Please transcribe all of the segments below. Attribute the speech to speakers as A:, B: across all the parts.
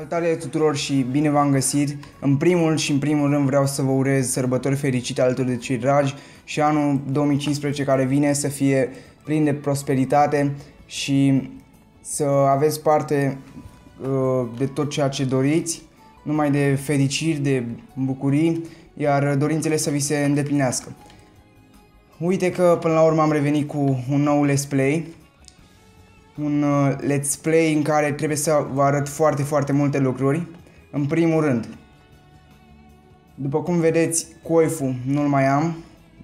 A: Salutare tuturor și bine v-am găsit! În primul rând vreau să vă urez sărbători fericite alături de cei dragi și anul 2015 care vine să fie plin de prosperitate și să aveți parte de tot ceea ce doriți, numai de fericiri, de bucurii, iar dorințele să vi se îndeplinească. Uite că până la urmă am revenit cu un nou Let's Play. Un Let's Play în care trebuie să vă arăt foarte multe lucruri. În primul rând, după cum vedeți, coiful nu-l mai am.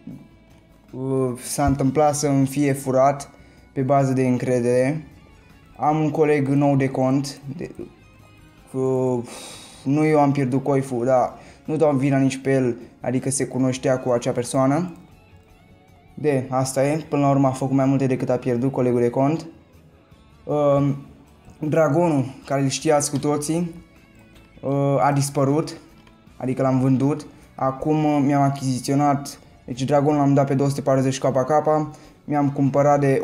A: S-a întâmplat să îmi fie furat pe bază de încredere. Am un coleg nou de cont. Nu eu am pierdut coiful, dar nu dau vina nici pe el, adică se cunoștea cu acea persoană. Asta e, până la urmă a făcut mai multe decât a pierdut colegul de cont. Dragonul, care îl știați cu toții, a dispărut, adică l-am vândut. Acum mi-am achiziționat, deci dragonul l-am dat pe 240 KK, mi-am cumpărat de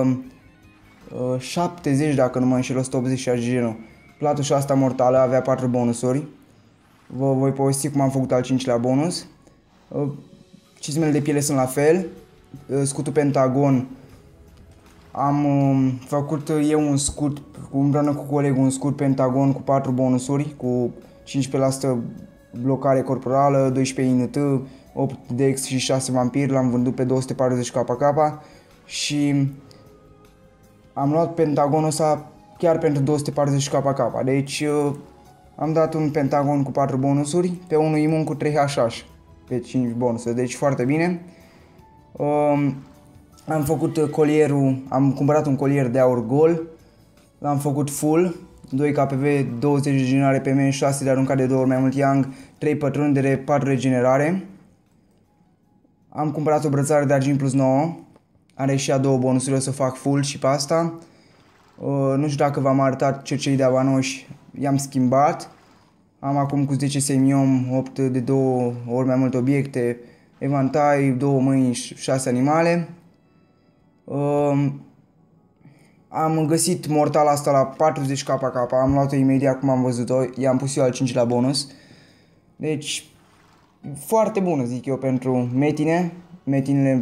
A: 170, dacă nu mă înșel, 180 și genul. Platușa asta mortală avea 4 bonusuri. Vă voi povesti cum am făcut al 5-lea bonus. Cizmele de piele sunt la fel. Scutul pentagon, am făcut eu un scut împreună cu colegul, un scut pentagon cu 4 bonusuri, cu 15% blocare corporală, 12 INT, 8 dex și 6 vampir. L-am vândut pe 240 KK și am luat pentagonul ăsta chiar pentru 240 KK. Deci am dat un pentagon cu 4 bonusuri pe unul imun cu 3 HH pe 5 bonusuri, deci foarte bine. Am făcut colierul, am cumpărat un colier de aur gol, l-am făcut full, 2 KPV, 20 de regenerare pe men, 6 de aruncat de 2 ori mai mult yang, 3 pătrundere, 4 regenerare. Am cumpărat o brățară de argint plus 9, are și a 2 bonusuri, o să fac full și pe asta. Nu știu dacă v-am arătat cercei de avanoși, i-am schimbat. Am acum cu 10 semiom, 8 de 2 ori mai multe obiecte, evantai, 2 mâini, 6 animale. Am găsit mortala asta la 40 KK, am luat-o imediat cum am văzut-o, i-am pus eu al 5-lea bonus. Deci, foarte bună, zic eu, pentru metinele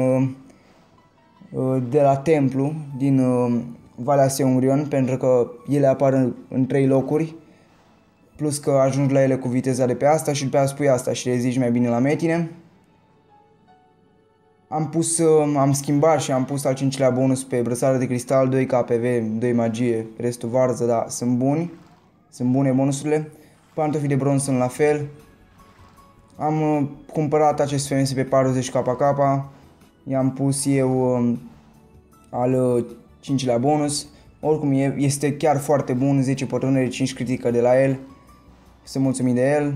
A: de la templu, din Valea Seungrion, pentru că ele apar în 3 locuri, plus că ajungi la ele cu viteza de pe asta și după aia spui asta și le zici mai bine la metine. Am schimbat și am pus al 5-lea bonus pe brățară de cristal, 2 KPV, 2 magie, restul varză, dar sunt buni. Sunt bune bonusurile. Pantofii de bronz sunt la fel. Am cumpărat acest FMS pe 40 KK. I-am pus eu al 5-lea bonus. Oricum este chiar foarte bun, 10 pătrundere, 5 critică de la el. Sunt mulțumit de el.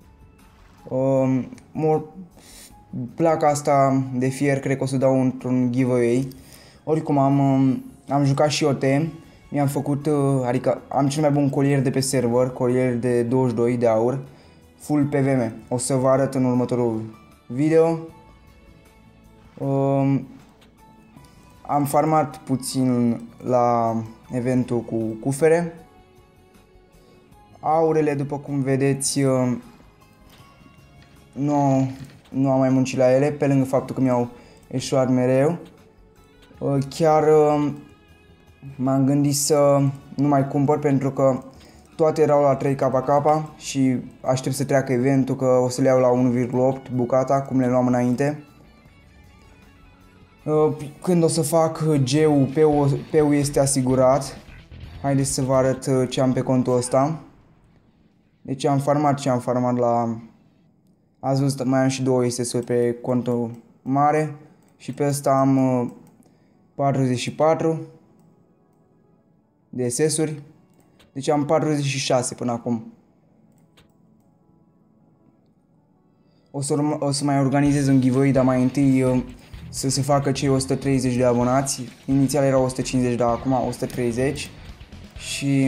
A: Placa asta de fier cred că o să dau într-un giveaway. Oricum am jucat și OT. Mi-am făcut, adică am cel mai bun colier de pe server, colier de 22 de aur, full PVM. O să vă arăt în următorul video. Am farmat puțin la eventul cu cufere. Aurele, după cum vedeți, nu am mai muncit la ele, pe lângă faptul că mi-au eșuat mereu. Chiar m-am gândit să nu mai cumpăr pentru că toate erau la 3 KK și aștept să treacă eventul, că o să le iau la 1,8 bucata, cum le luam înainte. Când o să fac G-ul, P-ul este asigurat. Haideți să vă arăt ce am pe contul ăsta. Deci am farmat la... Ați văzut, mai am și 2 SS-uri pe contul mare și pe ăsta am 44 de SS-uri. Deci am 46 până acum. O să mai organizez un giveaway, dar mai întâi să se facă cei 130 de abonați. Inițial erau 150, dar acum 130. Și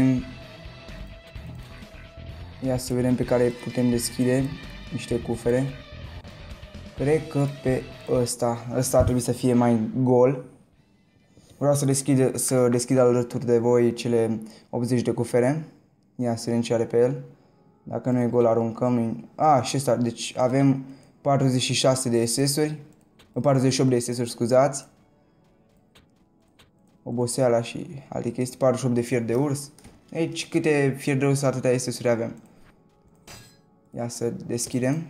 A: ia să vedem pe care putem deschide niște cufere. Cred că pe ăsta ar trebui să fie mai gol. Vreau să deschid alături de voi cele 80 de cufere. Ia să vedem ce are pe el. Dacă nu e gol, aruncăm. Și ăsta. Deci avem 46 de SS-uri. 48 de SS-uri, scuzați. Oboseala și alte chestii. 48 de fier de urs. Aici câte fier de urs, atâtea SS-uri avem. Ia să deschidem.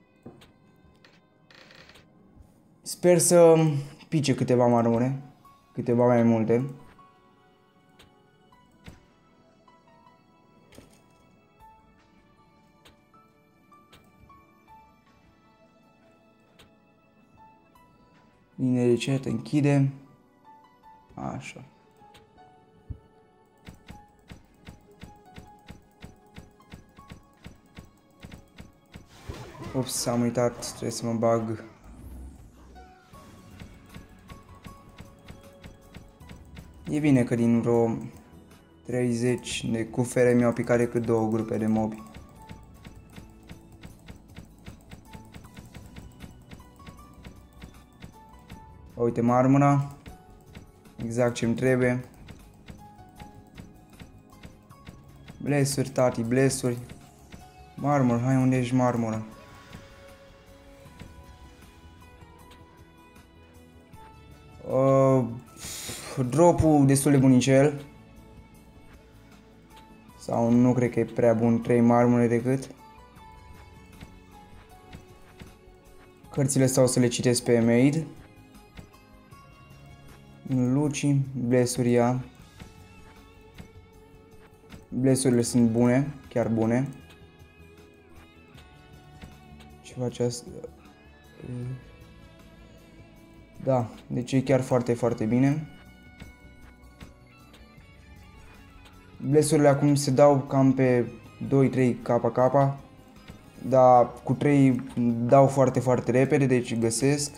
A: Sper să pice câteva marmure. Câteva mai multe. Linie de cet, închide. Așa. Ups, am uitat, trebuie să mă bag. E bine că din vreo 30 de cufere mi-au picat decât 2 grupe de mobi. Uite marmura. Exact ce-mi trebuie. Blesuri, tati, blesuri. Marmură, hai, unde ești marmura? Dropul destul de bunicel. Sau nu cred că e prea bun, 3 marmure decât. Cărțile stau să le citesc pe Made. Luci, blesuria. Blesurile sunt bune, chiar bune. Ce face asta? Da, deci e chiar foarte, foarte bine. Blesurile acum se dau cam pe 2-3 KK. Dar cu 3 dau foarte, foarte repede, deci găsesc.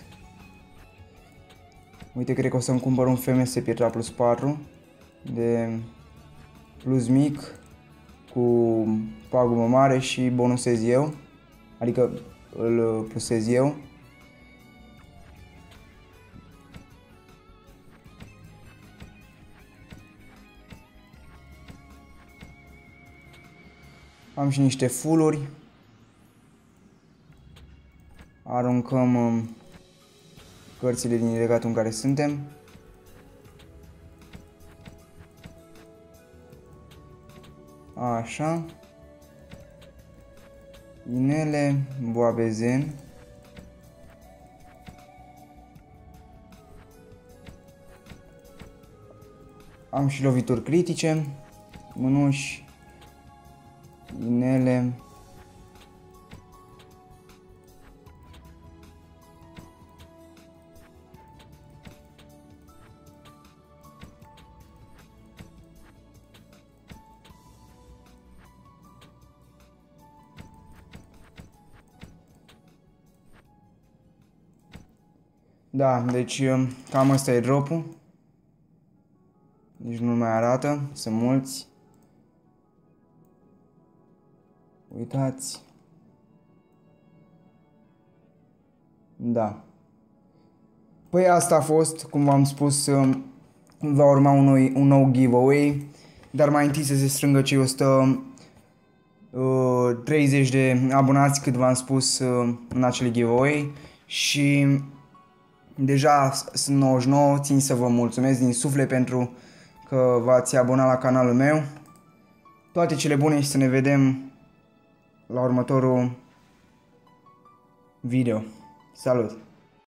A: Uite, cred că o să-mi cumpăr un FMS Pietra plus 4 de plus mic cu pagubă mare și bonusez eu, adică îl plusez eu. Am și niște full-uri. Aruncăm cărțile din regatul în care suntem. Așa. Inele, boabezen. Am și lovituri critice. Mânuși. Inele. Da, deci cam ăsta e dropul. Nici nu mai arată, sunt mulți. Uitați. Da. Păi asta a fost, cum v-am spus, va urma un nou giveaway. Dar mai întâi să se strângă cei 130 de abonați, cât v-am spus în acel giveaway. Și deja sunt 99, țin să vă mulțumesc din suflet pentru că v-ați abonat la canalul meu. Toate cele bune și să ne vedem la următorul video. Salut!